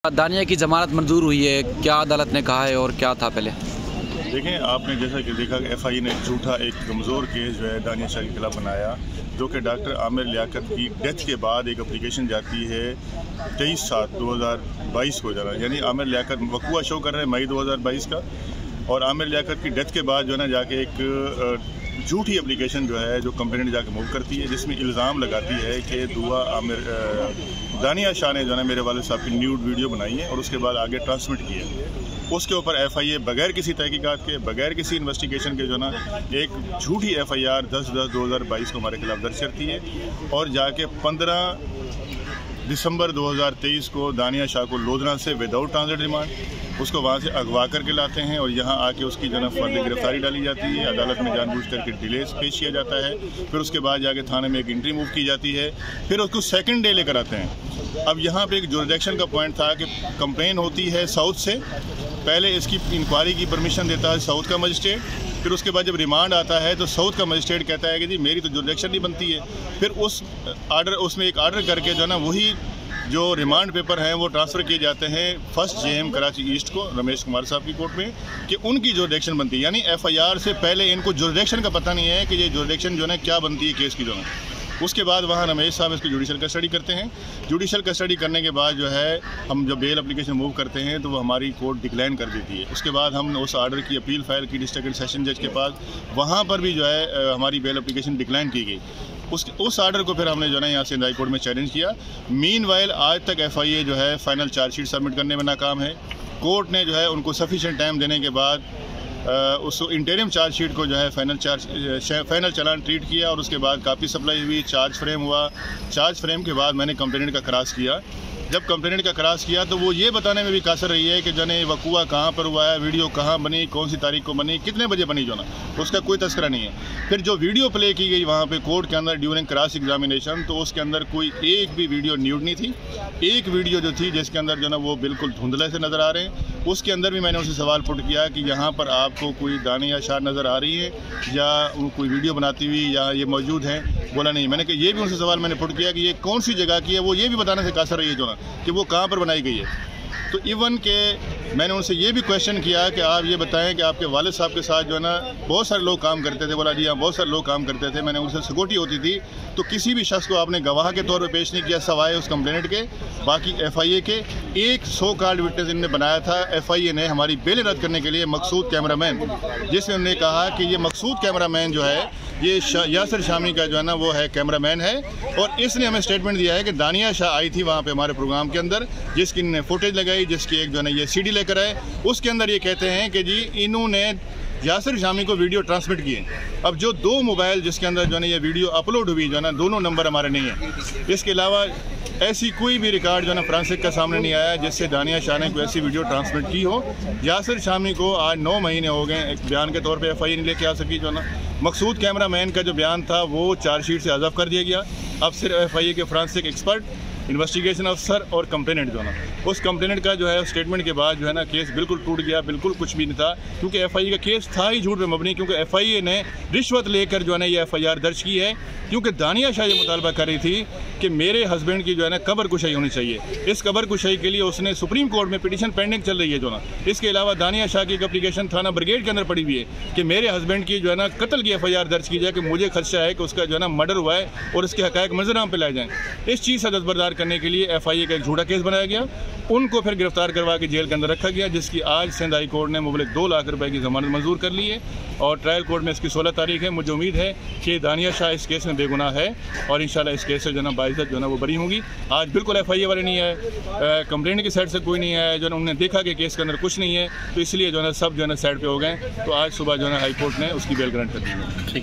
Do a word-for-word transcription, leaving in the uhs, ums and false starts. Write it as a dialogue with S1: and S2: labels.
S1: दानिया की जमानत मंजूर हुई है, क्या अदालत ने कहा है और क्या था पहले?
S2: देखें, आपने जैसा कि देखा कि एफ आई ए ने झूठा एक कमज़ोर केस जो है दानिया शाह के खिलाफ बनाया, जो कि डॉक्टर आमिर लियाकत की डेथ के बाद एक एप्लीकेशन जाती है तेईस सात दो हज़ार बाईस को जाना, यानी आमिर लियाकत वकूआ शो कर रहे हैं मई दो हज़ार बाईस का, और आमिर लियाकत की डेथ के बाद जो है ना जाके एक झूठी एप्लीकेशन जो है जो कंप्लेंट जाके मूव करती है, जिसमें इल्ज़ाम लगाती है कि दुआ आमिर दानिया शाह ने जो है मेरे वाले साहब की न्यूड वीडियो बनाई है और उसके बाद आगे ट्रांसमिट की है। उसके ऊपर एफ आई ए बगैर किसी तहकीकात के, बगैर किसी इन्वेस्टिगेशन के जो ना एक झूठी एफ आई आर दस दस दो हज़ार बाईस को हमारे खिलाफ दर्ज करती है और जाके पंद्रह दिसंबर दो हज़ार तेईस को दानिया शाह को लोधना से विदाउट ट्रांजिट रिमांड उसको वहाँ से अगवा करके लाते हैं और यहाँ आके उसकी जो है फर्द गिरफ्तारी डाली जाती है। अदालत में जानबूझ करके डिले पेश किया जाता है, फिर उसके बाद जाके थाने में एक एंट्री मूव की जाती है, फिर उसको सेकंड डे लेकर आते हैं। अब यहाँ पे एक जुरिडिक्शन का पॉइंट था कि कंप्लेन होती है साउथ से, पहले इसकी इंक्वायरी की परमिशन देता है साउथ का मजिस्ट्रेट, फिर उसके बाद जब रिमांड आता है तो साउथ का मजिस्ट्रेट कहता है कि जी मेरी तो जुरिडिक्शन नहीं बनती है, फिर उस आर्डर उसमें एक आर्डर करके जो है ना वही जो रिमांड पेपर हैं वो ट्रांसफ़र किए जाते हैं first J M Karachi east को, रमेश कुमार साहब की कोर्ट में, कि उनकी जुरिडिक्शन बनती है। यानी एफ आई आर से पहले इनको जुरिडिक्शन का पता नहीं है कि ये जुरिडिक्शन जो है क्या बनती है केस की जो है। उसके बाद वहाँ रमेश साहब इसकी जुडिशल कस्टडी करते हैं। जुडिशल कस्टडी करने के बाद जो है हम जब बेल एप्लीकेशन मूव करते हैं तो वो हमारी कोर्ट डिक्लाइन कर देती है। उसके बाद हम उस आर्डर की अपील फाइल की डिस्ट्रिक्ट सेशन जज के पास, वहाँ पर भी जो है हमारी बेल एप्लीकेशन डिक्लाइन की गई। उस उस आर्डर को फिर हमने जो है यहाँ से हाई कोर्ट में चैलेंज किया। मीनवाइल आज तक एफ आई ए जो है फाइनल चार्जशीट सबमिट करने में नाकाम है। कोर्ट ने जो है उनको सफिशेंट टाइम देने के बाद आ, उस इंटरिम चार्जशीट को जो है final charge final challan treat किया और उसके बाद कापी सप्लाई हुई, चार्ज फ्रेम हुआ। चार्ज फ्रेम के बाद मैंने कंप्लेंट का क्रॉस किया। जब कंप्लेंट का क्रॉस किया तो वो ये बताने में भी कासर रही है कि जने वकूआ कहाँ पर हुआ है, वीडियो कहाँ बनी, कौन सी तारीख को बनी, कितने बजे बनी, जो ना उसका कोई तस्करा नहीं है। फिर जो वीडियो प्ले की गई वहाँ पे कोर्ट के अंदर ड्यूरिंग क्रॉस एग्जामिनेशन, तो उसके अंदर कोई एक भी वीडियो न्यूड नहीं थी। एक वीडियो जो थी जिसके अंदर जो ना वो बिल्कुल धुंधले से नज़र आ रहे हैं, उसके अंदर भी मैंने उनसे सवाल पुट किया कि यहाँ पर आपको कोई दानिया शाह नज़र आ रही है या कोई वीडियो बनाती हुई या ये मौजूद है? बोला नहीं। मैंने कहा ये भी उनसे सवाल मैंने पुट किया कि ये कौन सी जगह की है, वो ये भी बताने से कासर रही है जो ना कि वो कहाँ पर बनाई गई है। तो इवन के मैंने उनसे ये भी क्वेश्चन किया कि आप ये बताएं कि आपके वालिद साहब के साथ जो है ना बहुत सारे लोग काम करते थे। बोला जी हाँ बहुत सारे लोग काम करते थे। मैंने उनसे सिक्योरिटी होती थी, तो किसी भी शख्स को आपने गवाह के तौर पर पेश नहीं किया सवाए उस कंप्लेनेंट के। बाकी एफ आई ए के एक सौ कार्ड विटनेस इनने बनाया था। एफ आई ए ने हमारी बेल रद्द करने के लिए मकसूद कैमरामैन, जिसमें उन्होंने कहा कि ये मकसूद कैमरामैन जो है ये यासिर शामी का जो है ना वो है कैमरामैन है, और इसने हमें स्टेटमेंट दिया है कि दानिया शाह आई थी वहाँ पे हमारे प्रोग्राम के अंदर, जिसकी इन्होंने फुटेज लगाई, जिसकी एक जो है ना ये सी डी लेकर आए। उसके अंदर ये कहते हैं कि जी इन्होंने यासिर शामी को वीडियो ट्रांसमिट किए। अब जो दो मोबाइल जिसके अंदर जो है ना ये वीडियो अपलोड हुई जो है ना, दोनों नंबर हमारे नहीं हैं। इसके अलावा ऐसी कोई भी रिकॉर्ड जो है ना फ्रांसिक का सामने नहीं आया जिससे दानिया शाह ने कोई ऐसी वीडियो ट्रांसमिट की हो। यासिर शामी को आज नौ महीने हो गए, एक बयान के तौर पे एफ आई ए नहीं लेके आ सकी जो है ना। मकसूद कैमरामैन का जो बयान था वो चार्जशीट से हज़फ कर दिया गया। अब सिर्फ एफ आई ए के फ्रांसिक एक्सपर्ट, इन्वेस्टिगेशन अफसर और कंप्लेनेंट जो है ना, उस कंप्लेनेंट का जो है स्टेटमेंट के बाद जो है ना केस बिल्कुल टूट गया, बिल्कुल कुछ भी नहीं था, क्योंकि एफ आई ए का केस था ही झूठ पे मबनी। क्योंकि एफ आई ए ने रिश्वत लेकर जो है ना ये एफ आई आर दर्ज की है, क्योंकि दानिया शाह ये मुतालबा कर रही थी कि मेरे हस्बैंड की जो है ना कब्र कुशाई होनी चाहिए। इस कब्र कुशाई के लिए उसने सुप्रीम कोर्ट में पिटीशन पेंडिंग चल रही है जो ना। इसके अलावा दानिया शाह की एक एप्लीकेशन थाना ब्रिगेड के अंदर पड़ी हुई है कि मेरे हस्बैंड की जो है ना कत्ल की एफ आई आर दर्ज की जाए, कि मुझे खदशा है कि उसका जो है ना मर्डर हुआ है और उसके हक़ाइक़ मंजराम पे लाए जाएँ। इस चीज़ से दस्तबरदार करने के लिए एफ आई ए का एक झूठा केस बनाया गया, उनको फिर गिरफ्तार करवा के जेल के अंदर रखा गया, जिसकी आज सिंध हाई कोर्ट ने मुबलिक दो लाख रुपए की जमानत मंजूर कर ली है और ट्रायल कोर्ट में इसकी सोलह तारीख है। मुझे उम्मीद है कि दानिया शाह इस केस में बेगुनाह है और इंशाल्लाह इस केस से जो है ना बाइज़्ज़त जो है ना वो बरी होंगी। आज बिल्कुल एफ आई ए वाले नहीं है, कंप्लेंट की साइड से कोई नहीं है, जो है उन्होंने देखा कि केस के अंदर कुछ नहीं है, तो इसलिए जो है ना सब जो है ना साइड पे हो गए। तो आज सुबह जो है ना हाई कोर्ट ने उसकी बेल ग्रांट कर दी है।